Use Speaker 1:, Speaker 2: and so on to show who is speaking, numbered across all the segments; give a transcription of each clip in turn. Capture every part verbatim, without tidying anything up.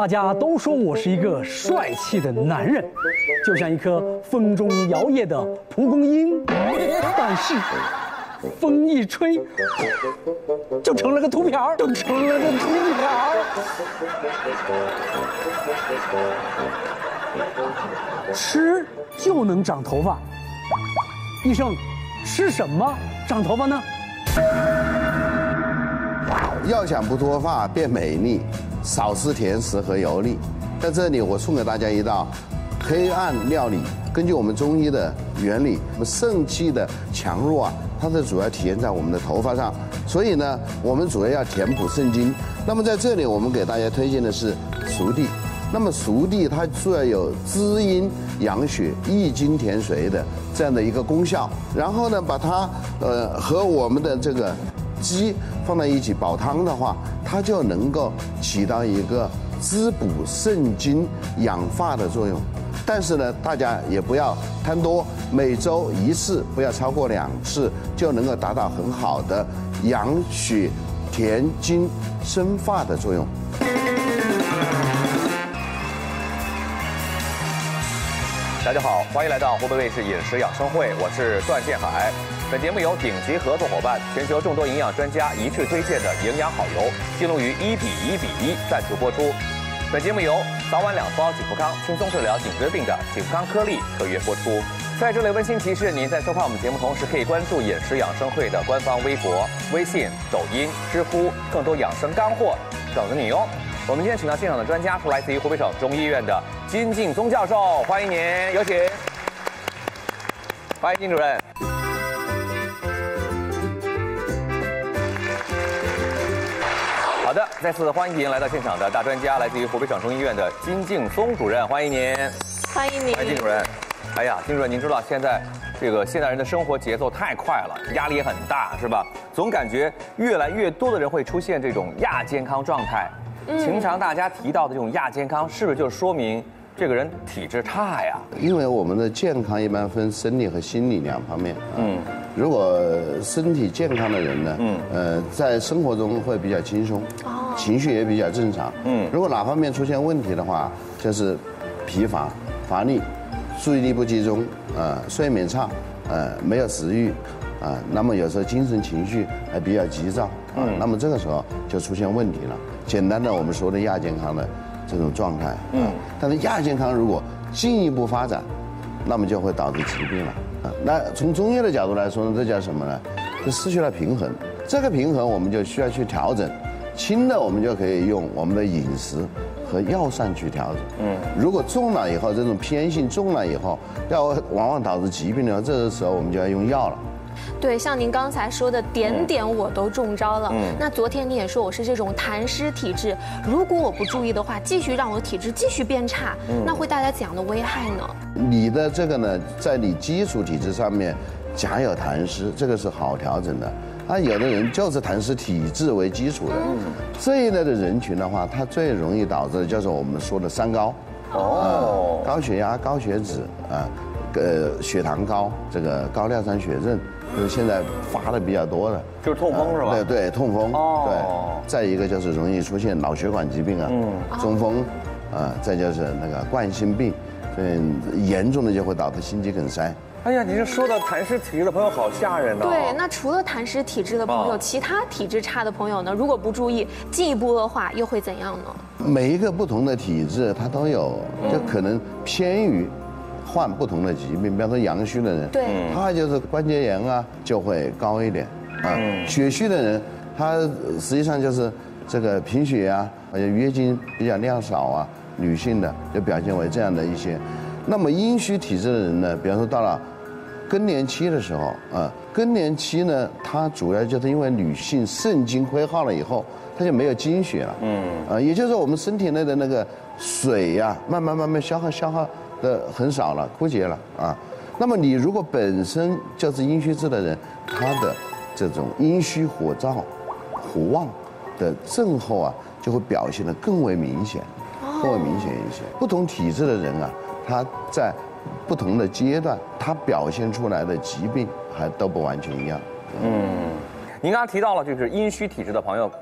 Speaker 1: 大家都说我是一个帅气的男人，就像一颗风中摇曳的蒲公英，但是风一吹，就成了个秃瓢，就成了个秃瓢。吃就能长头发，医生，吃什么长头发呢？
Speaker 2: 要想不脱发变美丽，少吃甜食和油腻。在这里，我送给大家一道黑暗料理。根据我们中医的原理，我们肾气的强弱啊，它是主要体现在我们的头发上。所以呢，我们主要要填补肾精。那么在这里，我们给大家推荐的是熟地。那么熟地它主要有滋阴养血、益精填髓的这样的一个功效。然后呢，把它呃和我们的这个鸡放在一起煲汤的话，它就能够起到一个滋补肾精、养发的作用。但是呢，大家也不要贪多，每周一次，不要超过两次，就能够达到很好的养血、填精、生发的作用。
Speaker 3: 大家好，欢迎来到湖北卫视饮食养生会，我是段建海。本节目由顶级合作伙伴全球众多营养专家一致推荐的营养好油金龙鱼一比一比一赞助播出。本节目由早晚两包锦福康轻松治疗颈椎病的锦福康颗粒特约播出。在这里温馨提示，您在收看我们节目同时，可以关注饮食养生会的官方微博、微信、抖音、知乎，更多养生干货等着你哟。我们今天请到现场的专家是来自于湖北省中医院的金敬宗教授，欢迎您，有请。欢迎金主任。好的，再次欢迎来到现场的大专家，来自于湖北省中医院的金敬宗主任，欢迎您。
Speaker 4: 欢迎您。
Speaker 3: 欢迎金主任。哎呀，金主任，您知道现在这个现代人的生活节奏太快了，压力也很大，是吧？总感觉越来越多的人会出现这种亚健康状态。平常大家提到的这种亚健康，是不是就说明这个人体质差呀？
Speaker 2: 因为我们的健康一般分生理和心理两方面。嗯，如果身体健康的人呢，嗯，呃，在生活中会比较轻松，哦，情绪也比较正常。嗯，如果哪方面出现问题的话，就是疲乏、乏力、注意力不集中，呃，睡眠差，呃，没有食欲，啊，那么有时候精神情绪还比较急躁，啊，那么这个时候就出现问题了。简单的我们说的亚健康的这种状态，嗯，但是亚健康如果进一步发展，那么就会导致疾病了，啊，那从中医的角度来说呢，这叫什么呢？就失去了平衡，这个平衡我们就需要去调整，轻的我们就可以用我们的饮食和药膳去调整，嗯，如果重了以后，这种偏性重了以后，要往往导致疾病的话，这个时候我们就要用药了。
Speaker 4: 对，像您刚才说的，点点我都中招了。嗯，那昨天你也说我是这种痰湿体质，如果我不注意的话，继续让我的体质继续变差，嗯，那会带来怎样的危害呢？
Speaker 2: 你的这个呢，在你基础体质上面夹有痰湿，这个是好调整的。啊，有的人就是痰湿体质为基础的，嗯，这一类的人群的话，它最容易导致的就是我们说的三高，哦，呃、高血压、高血脂啊。呃，血糖高，这个高尿酸血症，就是现在发的比较多的，
Speaker 3: 就是痛风是吧？
Speaker 2: 对对，痛风。哦。对。再一个就是容易出现脑血管疾病啊，嗯，中风，啊，再就是那个冠心病，嗯，严重的就会导致心肌梗塞。
Speaker 3: 哎呀，你这说到痰湿体质的朋友好吓人呐。
Speaker 4: 对，那除了痰湿体质的朋友，其他体质差的朋友呢？如果不注意，进一步恶化又会怎样呢？
Speaker 2: 每一个不同的体质，它都有，就可能偏于患不同的疾病，比方说阳虚的人，
Speaker 4: 对，
Speaker 2: 他就是关节炎啊就会高一点啊。血虚的人，他实际上就是这个贫血啊，而且月经比较量少啊，女性的就表现为这样的一些。那么阴虚体质的人呢，比方说到了更年期的时候啊，更年期呢，它主要就是因为女性肾精亏耗了以后，它就没有经血了，嗯，啊，也就是我们身体内的那个水呀、啊，慢慢慢慢消耗消耗的很少了，枯竭了啊。那么你如果本身就是阴虚质的人，他的这种阴虚火燥、火旺的症候啊，就会表现得更为明显，更为明显一些。不同体质的人啊，他在不同的阶段，他表现出来的疾病还都不完全一样。
Speaker 3: 嗯，您刚刚提到了，就是阴虚体质的朋友，可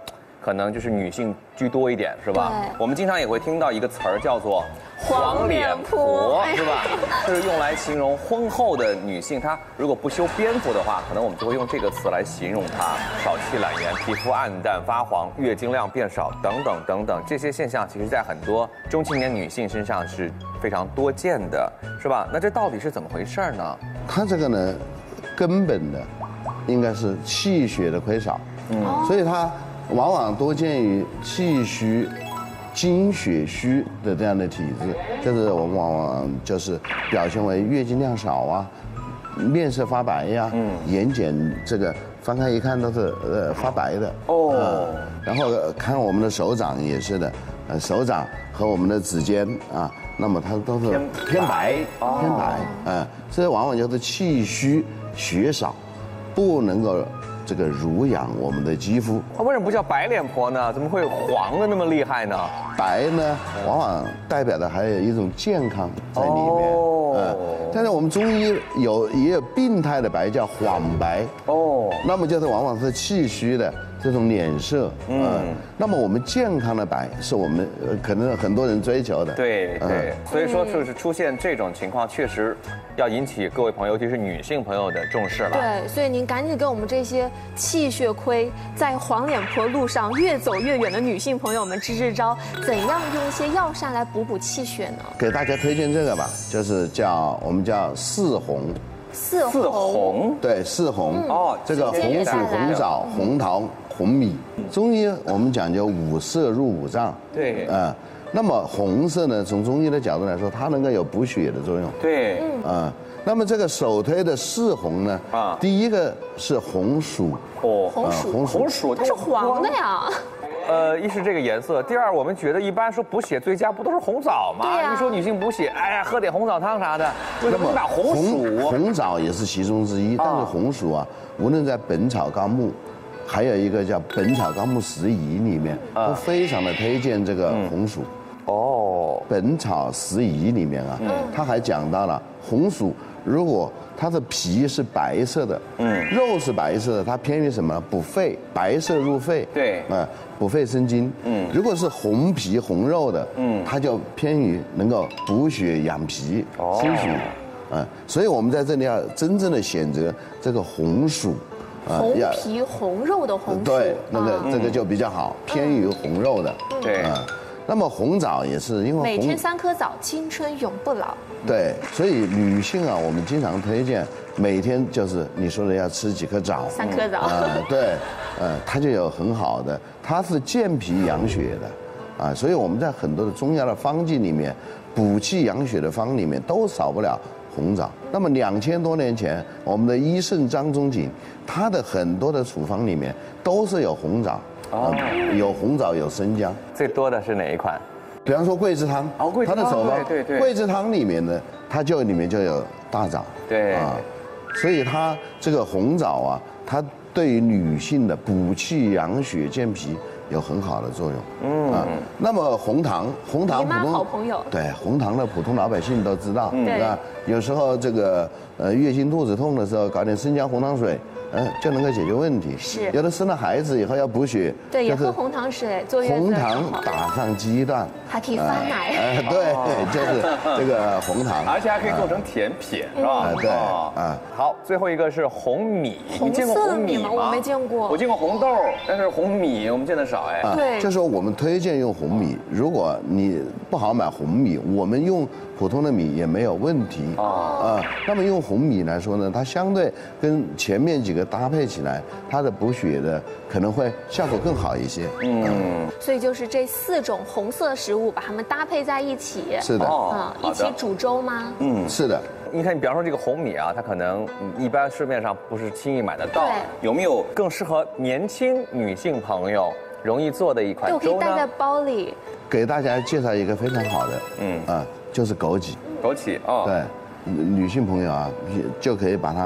Speaker 3: 可能就是女性居多一点，是吧？
Speaker 4: 对。
Speaker 3: 我们经常也会听到一个词儿叫做
Speaker 4: 黄脸婆，
Speaker 3: 是吧？是用来形容婚后的女性，她如果不修边幅的话，可能我们就会用这个词来形容她少气懒言、皮肤暗淡发黄、月经量变少等等等等。这些现象其实在很多中青年女性身上是非常多见的，是吧？那这到底是怎么回事呢？
Speaker 2: 它这个呢，根本的应该是气血的亏少，嗯，所以它往往多见于气虚、精血虚的这样的体质，就是我们往往就是表现为月经量少啊，面色发白呀、啊，嗯，眼睑这个翻开一看都是呃发白的哦、呃，然后看我们的手掌也是的，呃，手掌和我们的指尖啊，那么它都是偏白偏白，啊、呃，这往往就是气虚血少，不能够这个濡养我们的肌肤。
Speaker 3: 它为什么不叫白脸婆呢？怎么会黄的那么厉害呢？
Speaker 2: 白呢，往往代表的还有一种健康在里面。哦。呃，但是我们中医有也有病态的白，叫黄白。哦。那么就是往往是气虚的这种脸色。嗯。呃、那么我们健康的白是我们呃可能很多人追求的。
Speaker 3: 对对。呃、所以说就是出现这种情况，确实要引起各位朋友，尤其是女性朋友的重视了。
Speaker 4: 对，所以您赶紧给我们这些气血亏，在黄脸婆路上越走越远的女性朋友们支支招，怎样用一些药膳来补补气血呢？
Speaker 2: 给大家推荐这个吧，就是叫我们叫四红。
Speaker 4: 四红。
Speaker 3: 四红。
Speaker 2: 对，四红。嗯、哦，这个红薯、红枣、红桃、红米。中医我们讲究五色入五脏。对。啊、呃，那么红色呢，从中医的角度来说，它能够有补血的作用。
Speaker 3: 对。
Speaker 2: 啊、呃。那么这个首推的四红呢，啊，第一个是红薯，
Speaker 4: 哦，红薯，
Speaker 2: 红薯，
Speaker 3: 红薯
Speaker 4: 它是黄的呀。
Speaker 3: 呃，一是这个颜色，第二我们觉得一般说补血最佳不都是红枣吗？对呀。一说女性补血，哎呀，喝点红枣汤啥的。为什么把红薯？
Speaker 2: 红枣也是其中之一，但是红薯啊，无论在《本草纲目》，还有一个叫《本草纲目拾遗》里面，都非常的推荐这个红薯。哦，《本草拾遗》里面啊，他还讲到了红薯。如果它的皮是白色的，嗯，肉是白色的，它偏于什么？补肺，白色入肺，
Speaker 3: 对，
Speaker 2: 啊，补肺生津。嗯，如果是红皮红肉的，嗯，它就偏于能够补血养脾、生血，啊，所以我们在这里要真正的选择这个红薯，
Speaker 4: 啊，红皮红肉的红薯，
Speaker 2: 对，那个这个就比较好，偏于红肉的，
Speaker 3: 对，啊。
Speaker 2: 那么红枣也是因为
Speaker 4: 每天三颗枣，青春永不老。
Speaker 2: 对，所以女性啊，我们经常推荐每天就是你说的要吃几颗枣，
Speaker 4: 三颗枣。
Speaker 2: 啊、呃，对，呃，它就有很好的，它是健脾养血的，啊，所以我们在很多的中药的方剂里面，补气养血的方里面都少不了红枣。那么两千多年前，我们的医圣张仲景，他的很多的处方里面都是有红枣。哦，有红枣，有生姜，
Speaker 3: 最多的是哪一款？
Speaker 2: 比方说桂枝汤，
Speaker 3: 哦，桂枝汤，它的手方，对对，
Speaker 2: 桂枝汤里面呢，它就里面就有大枣，
Speaker 3: 对啊，
Speaker 2: 所以它这个红枣啊，它对于女性的补气养血健脾有很好的作用，嗯啊。那么红糖，红糖普通
Speaker 4: 好朋友，
Speaker 2: 对红糖的普通老百姓都知道，
Speaker 4: 对
Speaker 2: 吧？有时候这个呃月经肚子痛的时候，搞点生姜红糖水。嗯，就能够解决问题。
Speaker 4: 是，
Speaker 2: 有的生了孩子以后要补血，
Speaker 4: 对，也喝红糖水，坐月子。
Speaker 2: 红糖打上鸡蛋，
Speaker 4: 还可以发奶。
Speaker 2: 哎，对，就是这个红糖，
Speaker 3: 而且还可以做成甜品，是吧？
Speaker 2: 对，啊，
Speaker 3: 好，最后一个是红米，
Speaker 4: 你见过红米吗？我没见过。
Speaker 3: 我见过红豆，但是红米我们见得少哎。
Speaker 4: 对，
Speaker 2: 就是我们推荐用红米，如果你不好买红米，我们用普通的米也没有问题啊。啊，那么用红米来说呢，它相对跟前面几个搭配起来，它的补血的可能会效果更好一些。
Speaker 4: 嗯，所以就是这四种红色食物，把它们搭配在一起。
Speaker 2: 是的，
Speaker 4: 啊，一起煮粥吗？
Speaker 2: 嗯，是的。
Speaker 3: 你看，你比方说这个红米啊，它可能一般市面上不是轻易买得到。有没有更适合年轻女性朋友容易做的一款粥呢？
Speaker 4: 对，我可以带在包里。
Speaker 2: 给大家介绍一个非常好的，嗯啊，就是枸杞。
Speaker 3: 枸杞哦，
Speaker 2: 对，女性朋友啊，就可以把它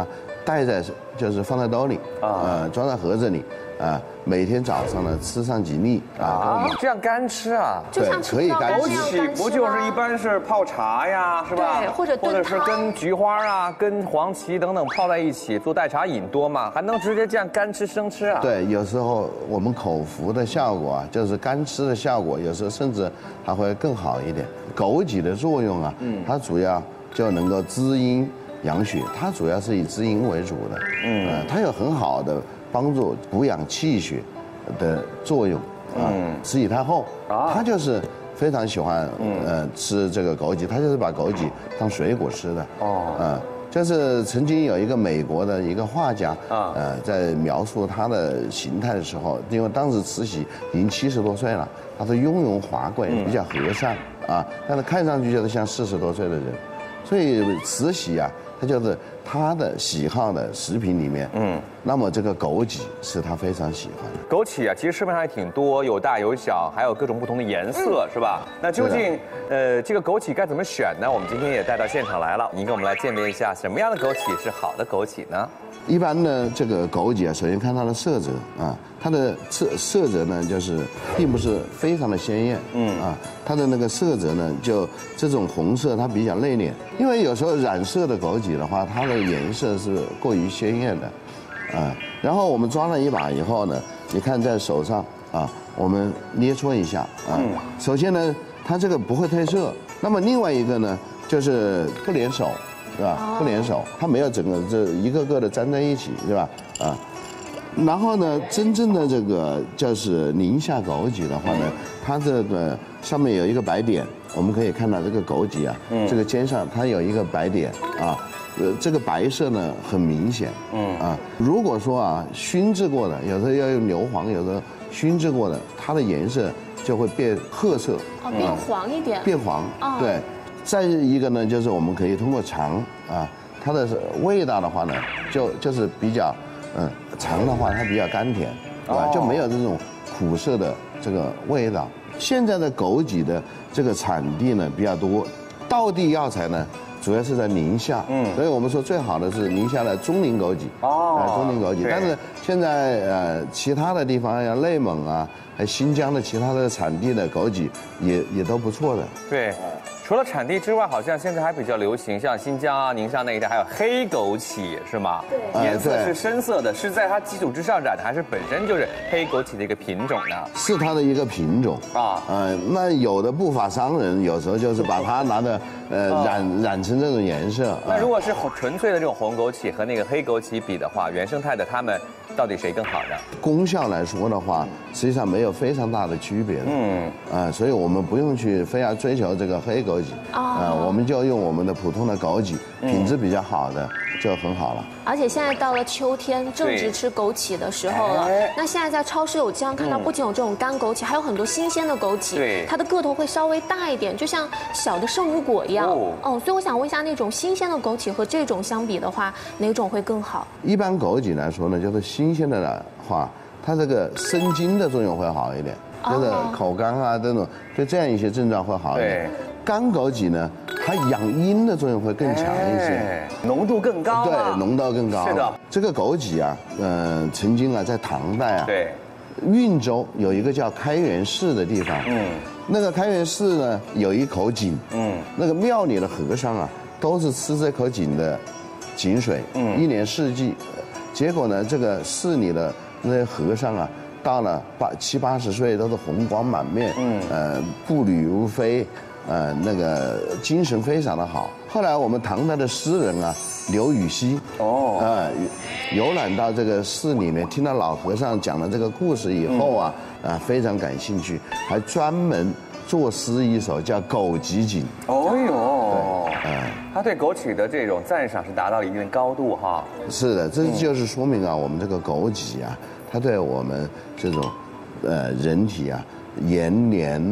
Speaker 2: 带在就是放在兜里啊，呃，装在盒子里啊，每天早上呢吃上几粒啊，
Speaker 3: 这样干吃啊？
Speaker 4: 就像
Speaker 2: 可以干
Speaker 3: 枸杞不就是一般是泡茶呀，是吧？
Speaker 4: 对，或者
Speaker 3: 或者是跟菊花啊、跟黄芪等等泡在一起做代茶饮多嘛，还能直接这样干吃生吃啊？
Speaker 2: 对，有时候我们口服的效果啊，就是干吃的效果，有时候甚至还会更好一点。枸杞的作用啊，嗯，它主要就能够滋阴养血，它主要是以滋阴为主的，嗯，呃，它有很好的帮助补养气血的作用啊。慈禧太后，她就是非常喜欢呃吃这个枸杞，她就是把枸杞当水果吃的哦，啊。就是曾经有一个美国的一个画家啊，呃，在描述他的形态的时候，因为当时慈禧已经七十多岁了，她是雍容华贵，比较和善啊，但是看上去就是像四十多岁的人，所以慈禧啊，她就是她的喜好的食品里面，嗯，那么这个枸杞是她非常喜欢的。
Speaker 3: 枸杞啊，其实市面上还挺多，有大有小，还有各种不同的颜色，是吧？那究竟呃这个枸杞该怎么选呢？我们今天也带到现场来了，您跟我们来鉴别一下什么样的枸杞是好的枸杞呢？
Speaker 2: 一般呢，这个枸杞啊，首先看它的色泽啊，它的色色泽呢，就是并不是非常的鲜艳，嗯啊，它的那个色泽呢，就这种红色它比较内敛，因为有时候染色的枸杞的话，它的颜色是过于鲜艳的，啊，然后我们装了一把以后呢，你看在手上啊，我们捏搓一下啊，首先呢，它这个不会褪色，那么另外一个呢，就是不粘手。对吧？不粘手，它没有整个这一个个的粘在一起，对吧？啊，然后呢，真正的这个就是宁夏枸杞的话呢，它这个上面有一个白点，我们可以看到这个枸杞啊，这个尖上它有一个白点啊，呃，这个白色呢很明显，嗯啊，如果说啊熏制过的，有时候要用硫磺，有的熏制过的，它的颜色就会变褐色，
Speaker 4: 哦，变黄一点，
Speaker 2: 变黄，对。再一个呢，就是我们可以通过尝啊，它的味道的话呢，就就是比较，嗯，尝的话它比较甘甜，对吧？就没有这种苦涩的这个味道。现在的枸杞的这个产地呢比较多，道地药材呢主要是在宁夏，嗯，所以我们说最好的是宁夏的钟灵枸杞，哦，钟灵枸杞。但是现在呃其他的地方像内蒙啊，还有新疆的其他的产地的枸杞也也都不错的，
Speaker 3: 对。除了产地之外，好像现在还比较流行，像新疆啊、宁夏那一带还有黑枸杞，是吗？对，颜色是深色的，是在它基础之上染的，还是本身就是黑枸杞的一个品种呢？
Speaker 2: 是它的一个品种啊。呃，那有的不法商人有时候就是把它拿的呃染染成这种颜色。
Speaker 3: 那如果是纯粹的这种红枸杞和那个黑枸杞比的话，原生态的它们到底谁更好呢？
Speaker 2: 功效来说的话，实际上没有非常大的区别的。嗯，啊，所以我们不用去非要追求这个黑枸杞。啊，我们就用我们的普通的枸杞，品质比较好的就很好了。
Speaker 4: 而且现在到了秋天，正值吃枸杞的时候了。那现在在超市有经常看到，不仅有这种干枸杞，还有很多新鲜的枸杞。对，它的个头会稍微大一点，就像小的圣母果一样。哦，所以我想问一下，那种新鲜的枸杞和这种相比的话，哪种会更好？一
Speaker 2: 般枸杞来说呢，就是新鲜的话，它这个生津的作用会好一点，就是口干啊这种，就这样一些症状会好一点。干枸杞呢，它养阴的作用会更强一些，
Speaker 3: 浓度更高。
Speaker 2: 对，浓度更高。
Speaker 3: 是的，
Speaker 2: 这个枸杞啊，嗯，曾经啊，在唐代啊，
Speaker 3: 对，
Speaker 2: 运州有一个叫开元寺的地方，嗯，那个开元寺呢有一口井，嗯，那个庙里的和尚啊，都是吃这口井的井水，嗯，一年四季。结果呢，这个寺里的那些和尚啊，到了八七八十岁，都是红光满面，嗯，呃，步履如飞。呃，那个精神非常的好。后来我们唐代的诗人啊，刘禹锡哦，呃，游览到这个寺里面，听到老和尚讲了这个故事以后啊，啊，非常感兴趣，还专门作诗一首叫《枸杞井》。
Speaker 3: 哦哟，对，嗯，他对枸杞的这种赞赏是达到了一定的高度哈。
Speaker 2: 是的，这就是说明啊，我们这个枸杞啊，它对我们这种呃人体啊延年。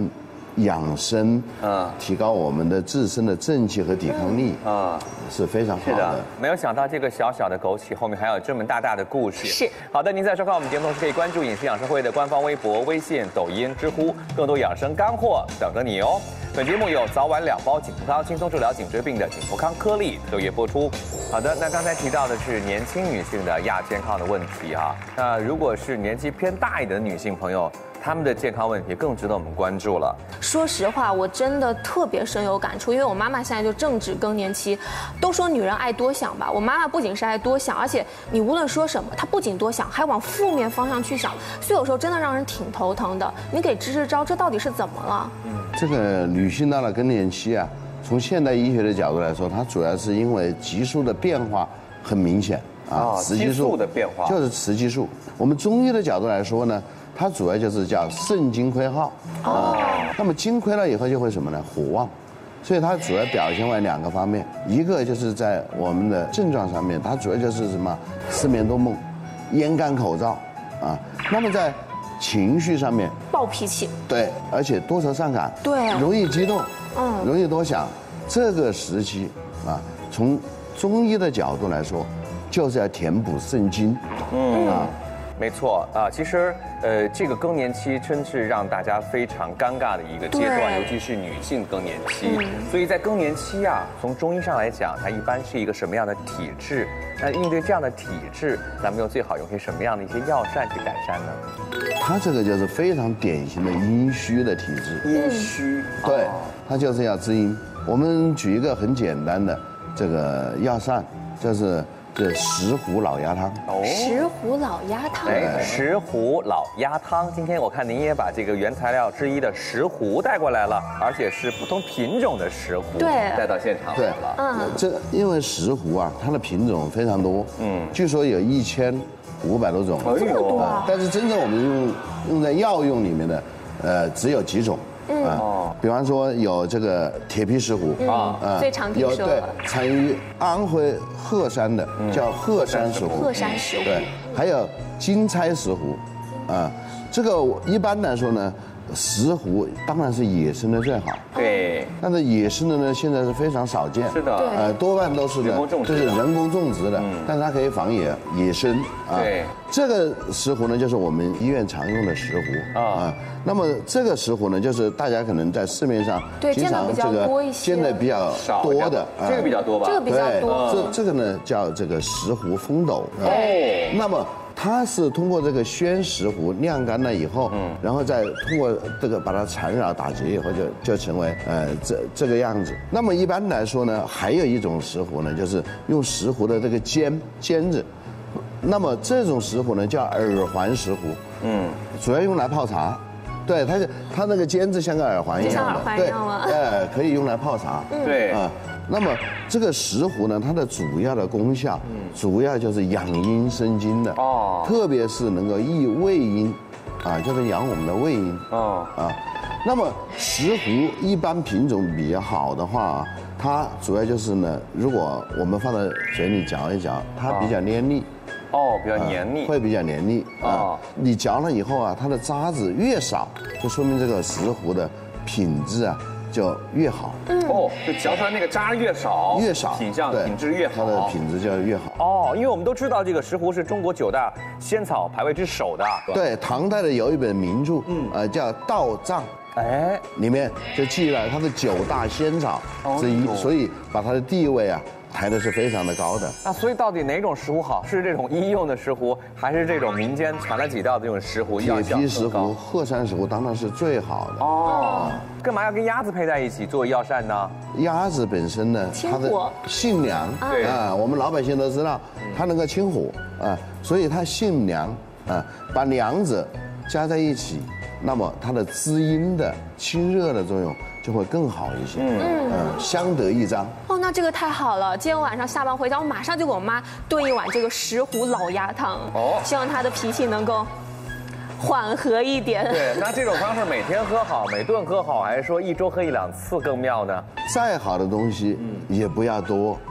Speaker 2: 养生，啊，提高我们的自身的正气和抵抗力啊，是非常好的。
Speaker 3: 是的，没有想到这个小小的枸杞后面还有这么大大的故事。
Speaker 4: 是。
Speaker 3: 好的，您在收看我们节目同时可以关注饮食养生会的官方微博、微信、抖音、知乎，更多养生干货等着你哦。本节目有早晚两包颈福康，轻松治疗颈椎病的颈福康颗粒特约播出。好的，那刚才提到的是年轻女性的亚健康的问题啊，那如果是年纪偏大一点的女性朋友，她们的健康问题更值得我们关注了。
Speaker 4: 说实话，我真的特别深有感触，因为我妈妈现在就正值更年期。都说女人爱多想吧，我妈妈不仅是爱多想，而且你无论说什么，她不仅多想，还往负面方向去想，所以有时候真的让人挺头疼的。你给支支招，这到底是怎么了？嗯，
Speaker 2: 这个女性到了更年期啊，从现代医学的角度来说，它主要是因为激素的变化很明显啊，雌
Speaker 3: 激素的变化
Speaker 2: 就是雌激素。我们中医的角度来说呢，它主要就是叫肾精亏耗啊。那么精亏了以后就会什么呢？火旺。所以它主要表现为两个方面，一个就是在我们的症状上面，它主要就是什么失眠多梦、咽干口燥啊。那么在情绪上面，
Speaker 4: 暴脾气，
Speaker 2: 对，而且多愁善感，
Speaker 4: 对，
Speaker 2: 容易激动，
Speaker 4: 嗯，
Speaker 2: 容易多想。这个时期啊，从中医的角度来说，就是要填补肾精，嗯啊。
Speaker 3: 没错啊，其实呃，这个更年期真是让大家非常尴尬的一个阶段，尤其是女性更年期。嗯、所以在更年期啊，从中医上来讲，它一般是一个什么样的体质？那应对这样的体质，咱们又最好用些什么样的一些药膳去改善呢？
Speaker 2: 它这个就是非常典型的阴虚的体质。
Speaker 3: 阴虚，
Speaker 2: 对，它就是要滋阴。我们举一个很简单的这个药膳，就是这石斛老鸭汤。
Speaker 4: 哦，石斛老鸭汤。
Speaker 3: 哎，石斛老鸭汤。今天我看您也把这个原材料之一的石斛带过来了，而且是不同品种的石斛，
Speaker 4: 对，
Speaker 3: 带到现场来了。
Speaker 2: 嗯，这因为石斛啊，它的品种非常多，嗯，据说有一千五百多种，
Speaker 4: 这么多啊！
Speaker 2: 但是真正我们用用在药用里面的，呃，只有几种。嗯哦，比方说有这个铁皮石斛
Speaker 4: 啊，最常听说
Speaker 2: 的，对，产于安徽鹤山的叫鹤山石斛，
Speaker 4: 鹤山石斛，
Speaker 2: 对，还有金钗石斛，啊，这个一般来说呢，石斛当然是野生的最好，
Speaker 3: 对，
Speaker 2: 但是野生的呢现在是非常少见，
Speaker 3: 是的，
Speaker 2: 呃，多半都是呢，就是人工种植的，但是它可以防野野生啊，
Speaker 3: 对，
Speaker 2: 这个石斛呢就是我们医院常用的石斛啊。那么这个石斛呢，就是大家可能在市面上经常这个见的比较多的，
Speaker 3: 这个比较多吧？
Speaker 4: 这个比较多。
Speaker 2: 这这个呢叫这个石斛风斗。哦。那么它是通过这个宣石斛晾干了以后，嗯，然后再通过这个把它缠绕打结以后，就就成为呃这这个样子。那么一般来说呢，还有一种石斛呢，就是用石斛的这个尖尖子。那么这种石斛呢叫耳环石斛，嗯，主要用来泡茶。对，它是它那个尖子像个耳环一样的，
Speaker 4: 对，
Speaker 2: 哎，可以用来泡茶。
Speaker 3: 对啊，
Speaker 2: 那么这个石斛呢，它的主要的功效，主要就是养阴生津的哦，特别是能够益胃阴，啊，就是养我们的胃阴哦啊。那么石斛一般品种比较好的话，它主要就是呢，如果我们放在嘴里嚼一嚼，它比较黏腻。
Speaker 3: 哦，比较黏腻，
Speaker 2: 会比较黏腻啊。你嚼了以后啊，它的渣子越少，就说明这个石斛的品质啊就越好。
Speaker 3: 哦，就嚼出来那个渣越少，
Speaker 2: 越少，
Speaker 3: 品相品质越好，
Speaker 2: 它的品质就越好。
Speaker 3: 哦，因为我们都知道这个石斛是中国九大仙草排位之首的。
Speaker 2: 对，唐代的有一本名著，嗯，呃，叫《道藏》。哎，里面就记了它的九大仙草之一，所以把它的地位啊抬的是非常的高的。
Speaker 3: 那所以到底哪种石斛好？是这种医用的石斛，还是这种民间传来几道的这种石斛？
Speaker 2: 铁皮石斛、鹤山石斛当然是最好的。哦，
Speaker 3: 干嘛要跟鸭子配在一起做药膳呢？
Speaker 2: 鸭子本身呢，它的性凉，对啊，我们老百姓都知道，它能够清火啊，所以它性凉啊，把凉子加在一起。那么它的滋阴的、清热的作用就会更好一些，嗯嗯，相得益彰。
Speaker 4: 哦，那这个太好了！今天晚上下班回家，我马上就给我妈炖一碗这个石斛老鸭汤。哦，希望她的脾气能够缓和一点。
Speaker 3: 对，那这种方式每天喝好，每顿喝好，还是说一周喝一两次更妙呢？
Speaker 2: 再好的东西也不要多，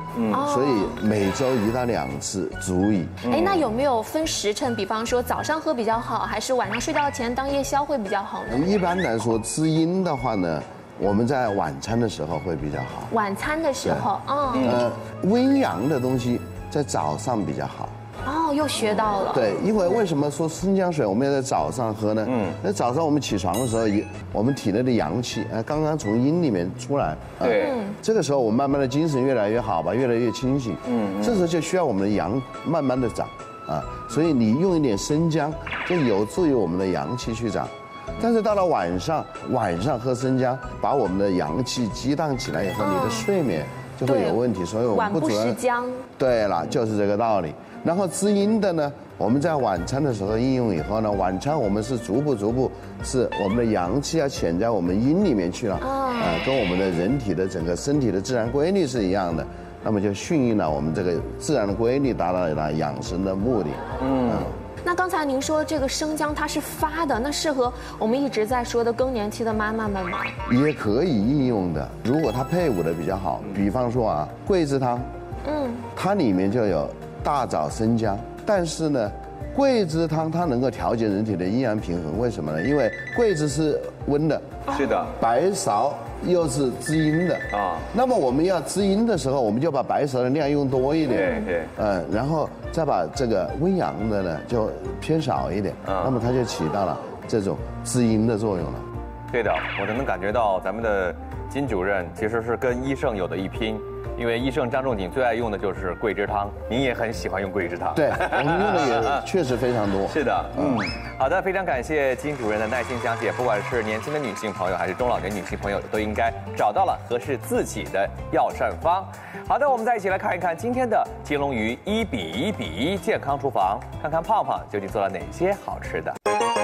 Speaker 2: 嗯，所以每周一到两次足矣。
Speaker 4: 哎，那有没有分时辰？比方说早上喝比较好，还是晚上睡觉前当夜宵会比较好呢？
Speaker 2: 一般来说，滋阴的话呢，我们在晚餐的时候会比较好。
Speaker 4: 晚餐的时候，嗯，
Speaker 2: 呃，温阳的东西在早上比较好。
Speaker 4: 哦，又学到了。
Speaker 2: 对，因为为什么说生姜水我们要在早上喝呢？嗯，那早上我们起床的时候，也我们体内的阳气，呃，刚刚从阴里面出来。
Speaker 3: 对。
Speaker 2: 这个时候我们慢慢的精神越来越好吧，越来越清醒。嗯。这时候就需要我们的阳慢慢的长，啊，所以你用一点生姜，就有助于我们的阳气去长。但是到了晚上，晚上喝生姜，把我们的阳气激荡起来以后，你的睡眠就会有问题。所以我们不
Speaker 4: 晚不食姜。
Speaker 2: 对了，就是这个道理。然后滋阴的呢，我们在晚餐的时候应用以后呢，晚餐我们是逐步逐步，是我们的阳气要潜在我们阴里面去了，啊，跟我们的人体的整个身体的自然规律是一样的，那么就顺应了我们这个自然的规律，达到了养生的目的。嗯。
Speaker 4: 那刚才您说这个生姜它是发的，那适合我们一直在说的更年期的妈妈们吗？
Speaker 2: 也可以应用的，如果它配伍的比较好，比方说啊，桂枝汤，嗯，它里面就有大枣生姜，但是呢，桂枝汤它能够调节人体的阴阳平衡，为什么呢？因为桂枝是温的，
Speaker 3: 是的，
Speaker 2: 白芍又是滋阴的啊。那么我们要滋阴的时候，我们就把白芍的量用多一点，
Speaker 3: 对对，
Speaker 2: 嗯，然后再把这个温阳的呢就偏少一点，那么它就起到了这种滋阴的作用了。
Speaker 3: 对的，我都能感觉到咱们的金主任其实是跟医生有的一拼。因为医生张仲景最爱用的就是桂枝汤，您也很喜欢用桂枝汤。
Speaker 2: 对，我们用的也确实非常多。
Speaker 3: 是的，嗯，好的，非常感谢金主任的耐心讲解。不管是年轻的女性朋友，还是中老年女性朋友，都应该找到了合适自己的药膳方。好的，我们再一起来看一看今天的金龙鱼一比一比一健康厨房，看看胖胖究竟做了哪些好吃的。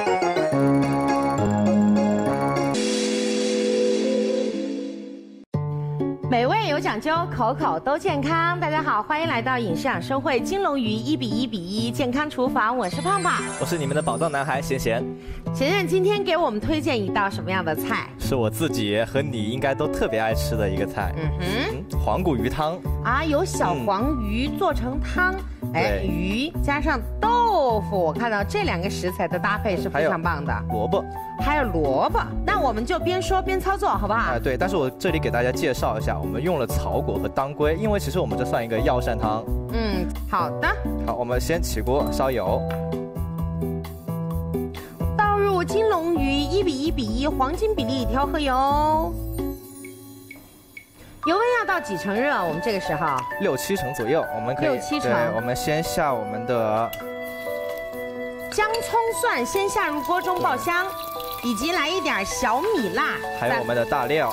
Speaker 5: 美味有讲究，口口都健康。大家好，欢迎来到饮食养生会金龙鱼一比一比一健康厨房，我是胖胖，
Speaker 6: 我是你们的宝藏男孩贤贤。
Speaker 5: 贤贤今天给我们推荐一道什么样的菜？
Speaker 6: 是我自己和你应该都特别爱吃的一个菜。嗯哼，嗯黄骨鱼汤
Speaker 5: 啊，有小黄鱼做成汤，嗯、哎，鱼加上豆腐，我看到这两个食材的搭配是非常棒的。
Speaker 6: 萝卜，
Speaker 5: 还有萝卜，那我们就边说边操作，好不好？
Speaker 6: 啊，对，但是我这里给大家介绍一下，我们用了草果和当归，因为其实我们这算一个药膳汤。
Speaker 5: 嗯，好的。
Speaker 6: 好，我们先起锅烧油，
Speaker 5: 倒入金龙鱼一比一比一黄金比例调和油。油温要到几成热？我们这个时候
Speaker 6: 六七成左右，我们可以
Speaker 5: 六七成。
Speaker 6: 对，我们先下我们的
Speaker 5: 姜、葱、蒜，先下入锅中爆香，以及来一点小米辣，
Speaker 6: 还有我们的大料。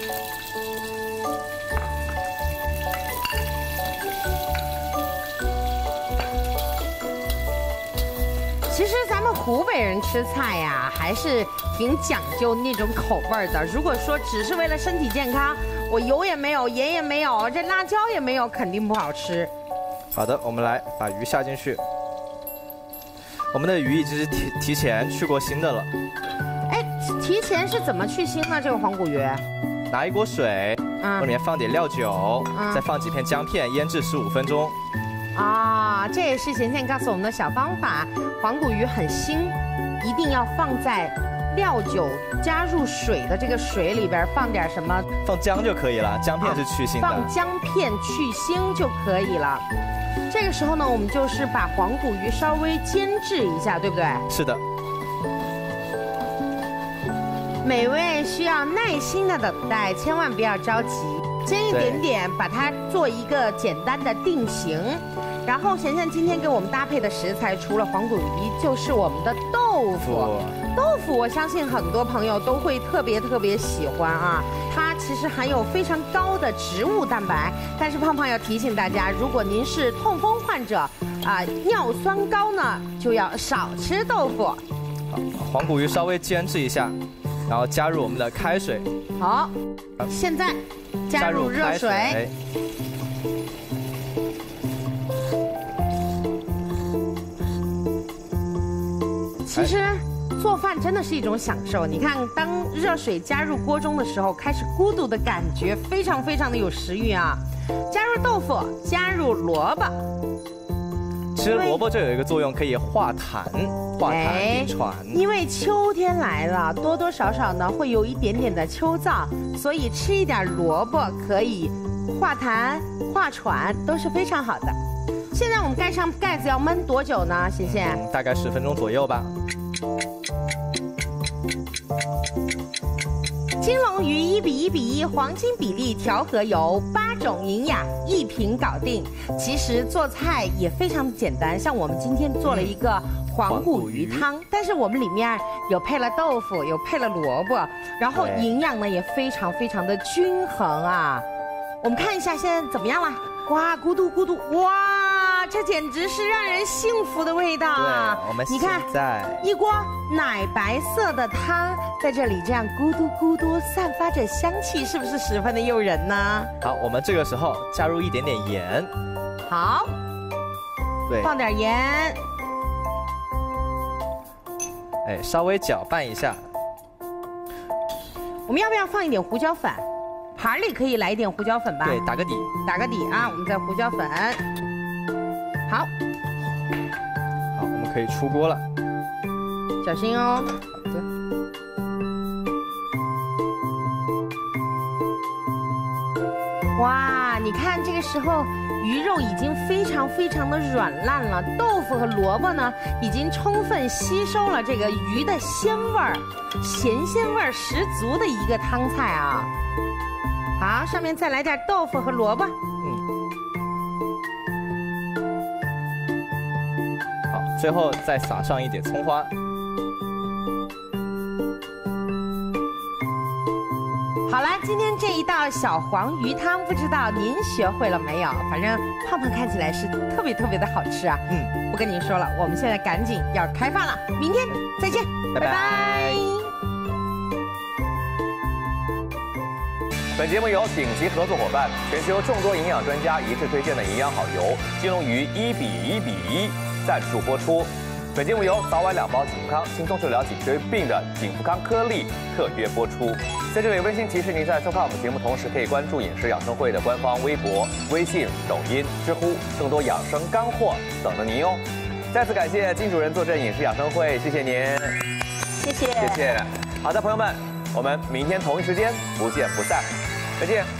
Speaker 5: 其实咱们湖北人吃菜呀，还是挺讲究那种口味的。如果说只是为了身体健康，我油也没有，盐也没有，这辣椒也没有，肯定不好吃。
Speaker 6: 好的，我们来把鱼下进去。我们的鱼已经是提提前去过腥的了。
Speaker 5: 哎，提前是怎么去腥呢？这个黄骨鱼？
Speaker 6: 拿一锅水，嗯，里面放点料酒，嗯，再放几片姜片，腌制十五分钟。
Speaker 5: 啊，这也是贤贤告诉我们的小方法。黄骨鱼很腥，一定要放在料酒加入水的这个水里边，放点什么？
Speaker 6: 放姜就可以了，姜片是去腥的。
Speaker 5: 放姜片去腥就可以了。这个时候呢，我们就是把黄骨鱼稍微煎制一下，对不对？
Speaker 6: 是的。
Speaker 5: 美味需要耐心的等待，千万不要着急。煎一点点，把它做一个简单的定型。然后贤贤今天给我们搭配的食材，除了黄骨鱼，就是我们的豆腐。豆腐，我相信很多朋友都会特别特别喜欢啊。它其实含有非常高的植物蛋白，但是胖胖要提醒大家，如果您是痛风患者，啊，尿酸高呢，就要少吃豆腐。好，
Speaker 6: 黄骨鱼稍微煎制一下，然后加入我们的开水。
Speaker 5: 好，现在加入热水。其实做饭真的是一种享受。你看，当热水加入锅中的时候，开始咕嘟的感觉，非常非常的有食欲啊。加入豆腐，加入萝卜。
Speaker 6: 其实萝卜这有一个作用，可以化痰、化痰定喘。
Speaker 5: 因为秋天来了，多多少少呢会有一点点的秋燥，所以吃一点萝卜可以化痰、化喘，都是非常好的。现在我们盖上盖子要焖多久呢？贤贤、
Speaker 6: 嗯，大概十分钟左右吧。
Speaker 5: 金龙鱼一比一比一黄金比例调和油，八种营养一瓶搞定。其实做菜也非常简单，像我们今天做了一个黄骨鱼汤，但是我们里面有配了豆腐，有配了萝卜，然后营养呢也非常非常的均衡啊。我们看一下现在怎么样了？哇，咕嘟咕嘟，哇，这简直是让人幸福的味道啊！
Speaker 6: 对，我们
Speaker 5: 你看，
Speaker 6: 在
Speaker 5: 一锅奶白色的汤在这里这样咕嘟咕嘟散发着香气，是不是十分的诱人呢？
Speaker 6: 好，我们这个时候加入一点点盐。
Speaker 5: 好，
Speaker 6: 对，
Speaker 5: 放点盐。
Speaker 6: 哎，稍微搅拌一下。
Speaker 5: 我们要不要放一点胡椒粉？盘里可以来一点胡椒粉吧？
Speaker 6: 对，打个底，
Speaker 5: 打个底啊！我们再胡椒粉。好，
Speaker 6: 好，我们可以出锅了。
Speaker 5: 小心哦。
Speaker 6: 好的。
Speaker 5: 哇，你看这个时候鱼肉已经非常非常的软烂了，豆腐和萝卜呢已经充分吸收了这个鱼的鲜味儿，咸鲜味儿十足的一个汤菜啊。好，上面再来点豆腐和萝卜。
Speaker 6: 嗯。好，最后再撒上一点葱花。
Speaker 5: 好了，今天这一道小黄鱼汤，不知道您学会了没有？反正胖胖看起来是特别特别的好吃啊。嗯，不跟您说了，我们现在赶紧要开饭了，明天再见，
Speaker 6: 拜拜。拜拜。
Speaker 3: 本节目由顶级合作伙伴、全球众多营养专家一致推荐的营养好油金龙鱼一比一比一赞助播出。本节目由早晚两包景富康轻松治疗颈椎病的景富康颗粒特约播出。在这里温馨提示您，在收看我们节目同时，可以关注饮食养生会的官方微博、微信、抖音、知乎，更多养生干货等着您哟。再次感谢金主任坐镇饮食养生会，谢谢您，
Speaker 4: 谢谢，
Speaker 3: 谢谢。好的，朋友们，我们明天同一时间不见不散。再见。